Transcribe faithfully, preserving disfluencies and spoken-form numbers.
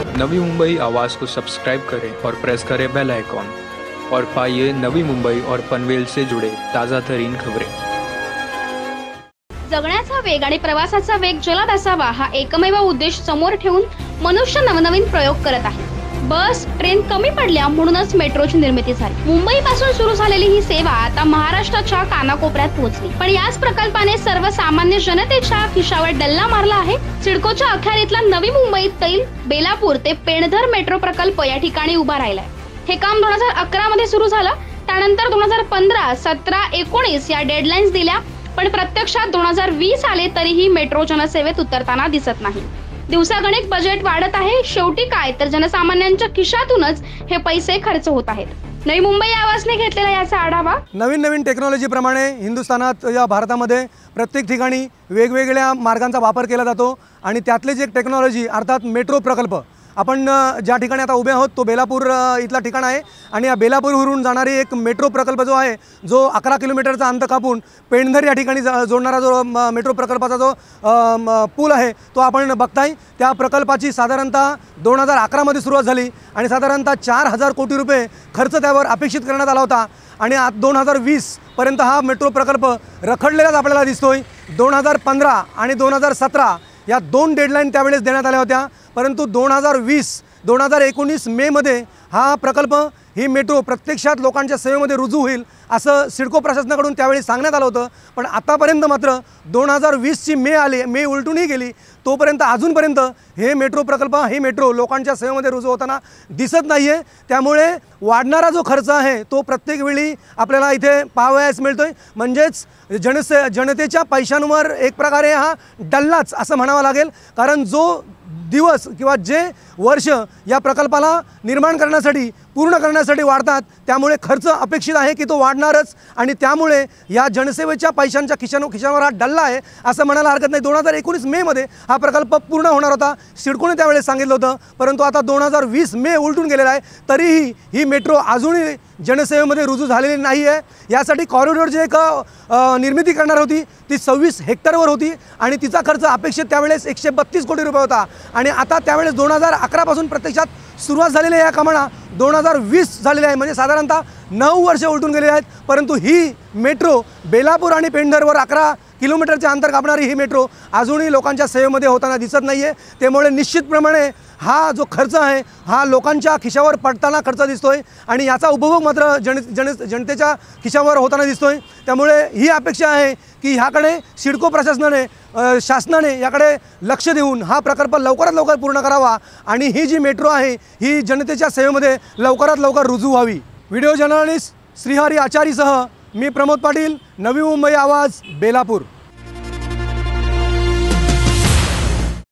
नवी मुंबई आवाज़ को सब्सक्राइब करें और प्रेस करें बेल आइकॉन और पाइए नवी मुंबई और पनवेल से जुड़े ताज़ा तरीन खबरें। जगण्याचा वेग आणि प्रवासाचा वेग जलद असावा हा एकमेव उद्देश समोर ठेवून मनुष्य नवनवीन प्रयोग करत आहे। बस ट्रेन कमी पडल्या म्हणूनच मेट्रोची निर्मिती झाली। मुंबई पासून सुरू झालेली ही सेवा आता महाराष्ट्राच्या कानाकोपऱ्यात पोहोचली, पण याच प्रकल्पाने सर्वसामान्य जनतेच्या खिशावर डल्ला मारला आहे। सिडकोच्या अखत्यारीतला नवी मुंबईतील बेलापूर ते पेणधर मेट्रो प्रकल्प या ठिकाणी उभा राहिलाय। हे काम दोन हजार अकरा मध्ये सुरू झालं, त्यानंतर दोन हजार पंधरा सतरा एकोणीस या डेडलाईन्स दिल्या, पण प्रत्यक्षात दोन हजार वीस आले तरीही मेट्रो जनसेवेत उतरताना दिसत नाही। दिवसागणिक बजेट वाढत आहे, शेवटी काय तर जनसामान्यांच्या खिशातूनच हे पैसे खर्च होत आहेत। नवी मुंबई आवाजने घेतलेला याचा आढावा। नवीन नवीन टेक्नॉलॉजी प्रमाणे हिंदुस्थानात या भारतामध्ये प्रत्येक ठिकाणी वेगवेगळ्या मार्गांचा वापर केला जातो आणि त्यातलेच एक टेक्नॉलॉजी अर्थात मेट्रो प्रकल्प। आपण ज्या ठिकाणी आता उभे आहोत तो बेलापूर इथला ठिकाण आहे आणि या बेलापूरवरून जाणारी एक मेट्रो प्रकल्प जो आहे जो अकरा किलोमीटरचा अंतर कापून पेणधर या ठिकाणी जोडणारा जो मेट्रो प्रकल्पाचा जो पूल आहे तो आपण बघताय। त्या प्रकल्पाची साधारणतः दोन हजार अकरामध्ये सुरुवात झाली आणि साधारणतः चार हजार कोटी रुपये खर्च त्यावर अपेक्षित करण्यात आला होता आणि आज दोन हजार वीस पर्यंत हा मेट्रो प्रकल्प रखडलेलाच आपल्याला दिसतोय। दोन हजार पंधरा आणि दोन हजार सतरा या दोन डेडलाईन त्यावेळेस देण्यात आल्या होत्या, परंतु दोन हजार वीस दोन हजार एकोणीस मेमध्ये हा प्रकल्प ही मेट्रो प्रत्यक्षात लोकांच्या सेवेमध्ये रुजू होईल असं सिडको प्रशासनाकडून त्यावेळी सांगण्यात आलं होतं। पण आतापर्यंत मात्र दोन हजार वीसची मे आली, मे उलटूनही गेली, तोपर्यंत अजूनपर्यंत हे मेट्रो प्रकल्प ही मेट्रो लोकांच्या सेवेमध्ये रुजू होताना दिसत नाही आहे। त्यामुळे वाढणारा जो खर्च आहे तो प्रत्येक वेळी आपल्याला इथे पाहावयास मिळतोय। म्हणजेच जनसे जनतेच्या पैशांवर एक प्रकारे हा डल्लाच असं म्हणावं लागेल, कारण जो दिवस किंवा जे वर्ष या प्रकल्पाला निर्माण करण्यासाठी पूर्ण करण्यासाठी वाढतात त्यामुळे खर्च अपेक्षित आहे की तो वाढणारच आणि त्यामुळे या जनसेवेच्या पैशांच्या खिशानो खिशावर हा डल्ला आहे असं म्हणायला हरकत नाही। दोन हजार एकोणीस मेमध्ये हा प्रकल्प पूर्ण होणार होता, सिडकोने त्यावेळेस सांगितलं होतं, परंतु आता दोन हजार वीस मे उलटून गेलेला आहे तरीही ही मेट्रो अजूनही जनसेवेमध्ये रुजू झालेली नाही आहे। यासाठी कॉरिडॉर जे एक निर्मिती करणार होती ती सव्वीस हेक्टरवर होती आणि तिचा खर्च अपेक्षित त्यावेळेस एकशे बत्तीस कोटी रुपये होता आणि आता त्यावेळेस दोन हजार अकरापासून प्रत्यक्षात सुरुवात झालेली आहे या कामाला दोन हजार वीस झालेली आहे, म्हणजे साधारणतः नऊ वर्ष उलटून गेलेली आहेत। परंतु ही मेट्रो बेलापूर आणि पेणधरवर अकरा किलोमीटरचे अंतर कापणारी ही मेट्रो अजूनही लोकांच्या सेवेमध्ये होताना दिसत नाही आहे। त्यामुळे निश्चितप्रमाणे हा जो खर्च आहे हा लोकांच्या खिशावर पडताना खर्च दिसतोय आणि याचा उपभोग मात्र जन जन जनतेच्या खिशावर होताना दिसतोय। त्यामुळे ही अपेक्षा आहे की ह्याकडे सिडको प्रशासनाने शासनाने याकडे लक्ष देऊन हा प्रकल्प लवकरात लवकर पूर्ण करावा आणि ही जी मेट्रो आहे ही जनतेच्या सेवेमध्ये लवकरात लवकर रुजू व्हावी। व्हिडिओ जर्नलिस्ट श्रीहरी आचारीसह मी प्रमोद पाटील, नवी मुंबई आवाज, बेलापूर।